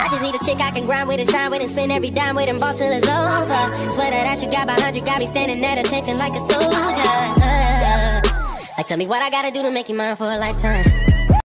I just need a chick I can grind with and shine with and spend every dime with and ball till it's over. Swear that you got behind you, got me standing at attention like a soldier. Like tell me what I gotta do to make you mine for a lifetime.